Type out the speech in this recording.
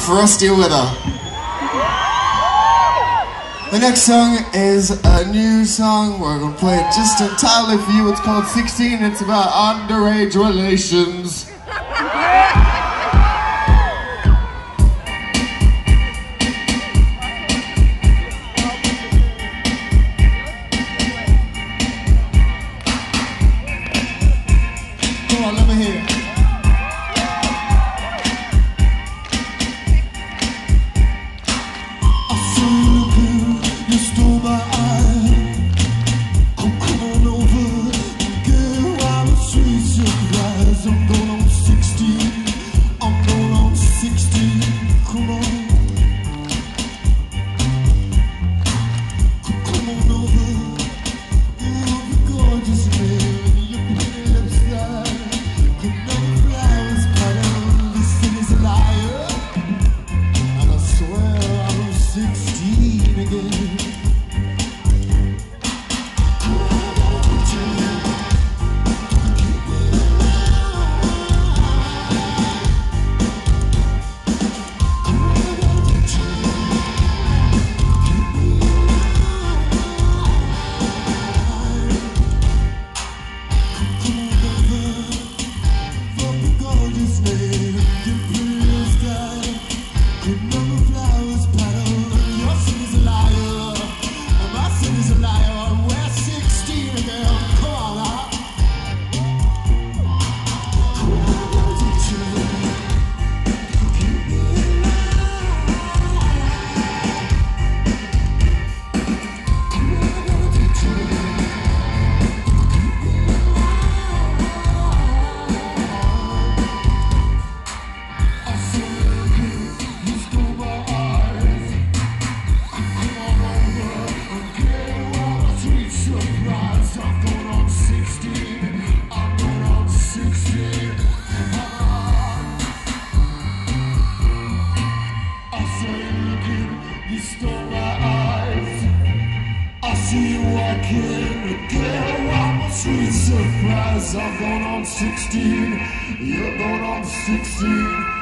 frosty weather. The next song is a new song. We're going to play it just entirely for you. It's called 16. It's about underage relations. Come on, let me hear it. Sweet surprise, I'm going on 16. You're going on 16.